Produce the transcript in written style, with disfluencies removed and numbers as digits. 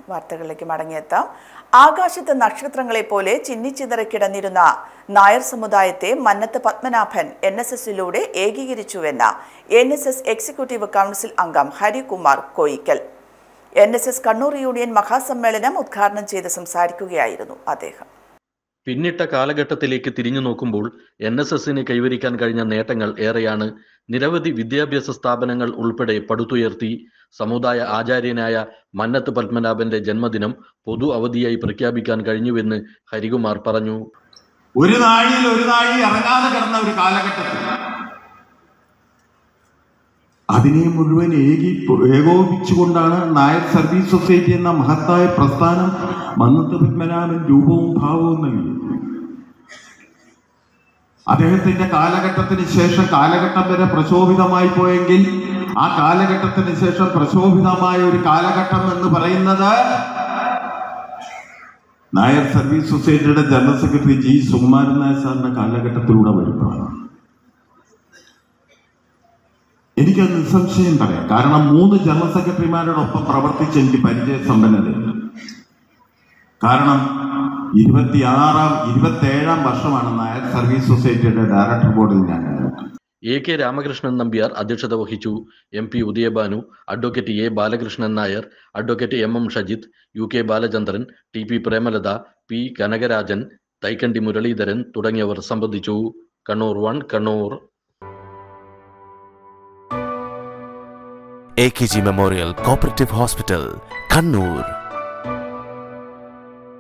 വാർത്തകളിലേക്ക് മടങ്ങിയെത്താം. ആകാശത്ത് നക്ഷത്രങ്ങളെ പോലെ ചിന്നിച്ചിതറിക്കിടന്നിരുന്ന നായർ സമുദായത്തെ മന്നത്ത് പത്മനാഭൻ NSSലൂടെ ഏകീകരിച്ചുവെന്ന NSS എക്സിക്യൂട്ടീവ് കൗൺസിൽ അംഗം ഹരികുമാർ കോയിക്കൽ. NSS കണ്ണൂർ യൂണിയൻ മഹാസമ്മേളനം ഉദ്ഘാടനം ചെയ്ത് സംസാരിക്കുകയായിരുന്നു അദ്ദേഹം. പിന്നിട്ട കാലഘട്ടത്തിലേക്ക് തിരിഞ്ഞു നോക്കുമ്പോൾ NSSന് കൈവരിക്കാൻ കഴിഞ്ഞ നേട്ടങ്ങൾ ഏറെയാണ്. നിരവധി വിദ്യാഭ്യാസ സ്ഥാപനങ്ങൾ ഉൾപ്പെടെ പടുത്തുയർത്തി. സമുദായ ആചാര്യനായ മന്നത്ത് പത്മനാഭന്റെ ജന്മദിനം പൊതു അവധിയായി പ്രഖ്യാപിക്കാൻ കഴിഞ്ഞുവെന്ന് ഹരികുമാർ പറഞ്ഞു. ഒരു നാഴി ഇറങ്ങാതെ കിടന്ന ഒരു കാലഘട്ടത്തിൽ അതിനെ മുഴുവൻ ഏകോപിച്ചുകൊണ്ടാണ് നായർ സർവീസ് സൊസൈറ്റി എന്ന മഹത്തായ പ്രസ്ഥാനം മന്നത്ത് പത്മനാഭൻ രൂപവും ഭാവവും നൽകി. അദ്ദേഹത്തിന്റെ കാലഘട്ടത്തിന് ശേഷം കാലഘട്ടം വരെ പ്രശോഭിതമായി പോയെങ്കിൽ ആ കാലഘട്ടത്തിന് ശേഷം പ്രശോഭിതമായ ഒരു കാലഘട്ടം എന്ന് പറയുന്നത് നായർ സർവീസ് സൊസൈറ്റിയുടെ general secretary G. Sukumaran Nair സാറിന്റെ കാലഘട്ടത്തിലൂടെ വരുമ്പോഴാണ്. എനിക്കത് നിസ്സംശയം പറയാം. കാരണം 3 ജനറൽ സെക്രട്ടറിമാരോടൊപ്പം പ്രവർത്തിച്ച് എനിക്ക് പരിചയസമ്പന്നതയുണ്ട്. കാരണം 27-ാം വർഷമാണ് നായർ സർവീസ് സൊസൈറ്റിയുടെ ഡയറക്ടർ ബോർഡിൽ ഞാൻ. AK രാമകൃഷ്ണൻ നമ്പ്യാർ അധ്യക്ഷത വഹിച്ചു. MP Udayabhanu, advocate A. Balakrishnan Nair, advocate MM Shajith, UK Balachandran, TP Premalatha, P. Kanakarajan, Thaikandi Muraleedharan തുടങ്ങിയവർ സംബന്ധിച്ചു. Kannur 1 Kannur. AKG memorial cooperative hospital, Kannur.